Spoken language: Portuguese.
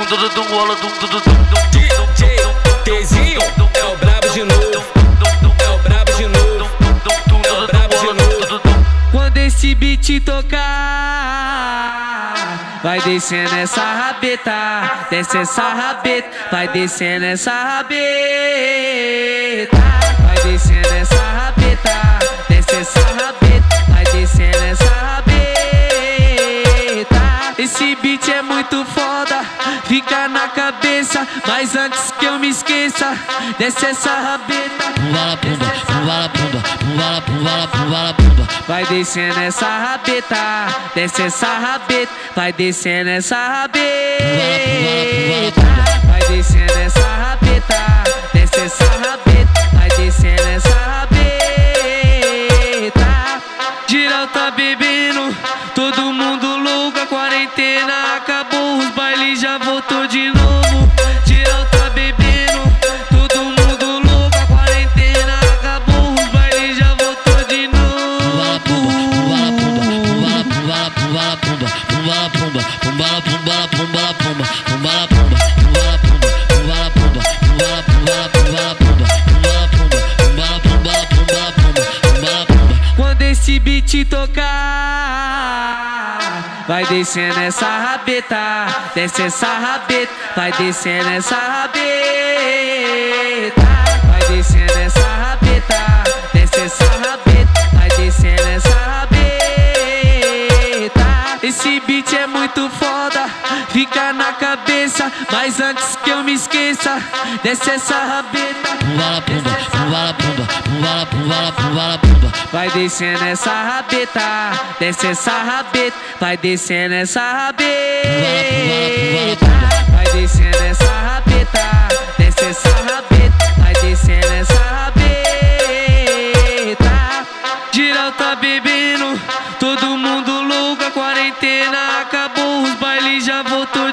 DJ Tezinho é o brabo de novo, é o brabo de novo, é o brabo de novo. Quando esse beat tocar, vai descendo essa rabeta, desce essa rabeta, vai descendo essa rabeta, vai descendo essa rabeta, desce essa rabeta, vai descendo essa rabeta. Esse beat é muito foda, fica na cabeça, mas antes que eu me esqueça, desce essa rabeta. Pumbala pumba, pumbala pumba, pumbala pumbala pumbala pumba. Vai descendo essa rabeta, desce essa rabeta, vai descendo essa rabeta. Vai descendo essa rabeta, desce essa rabeta, vai descendo essa rabeta. Geral tá bebendo, todo mundo louco, a quarentena acabou, os bailes já voltou de novo. Geral tá bebendo, todo mundo louco, a quarentena acabou, os bailes já voltou de novo. Pumbala pumba, pumbala pumba, pumbala pumba, pumbala pumbala pumbala pumba, pumbala pumba, pumbala pumba, pumbala pumba, pumbala pumbala pumbala pumba, pumbala pumba, pumbala pumbala pumbala pumba, pumbala pumba. Quando esse beat tocar, vai descendo essa rabeta, desce essa rabeta, vai descendo essa rabeta, vai descendo essa rabeta, desce essa rabeta, vai descendo essa rabeta. Esse beat é muito foda, fica na cabeça, mas antes que eu me esqueça, desce essa rabeta. Pumbala pumba, pumbala pumba, pumbala pumbala pumbala pumba. Vai descendo essa rabeta, desce essa rabeta, vai descendo essa rabeta. Vai descendo essa rabeta, desce essa rabeta, vai descendo essa rabeta. Geral tá bebendo, todo mundo louco, a quarentena acabou, os bailes já voltou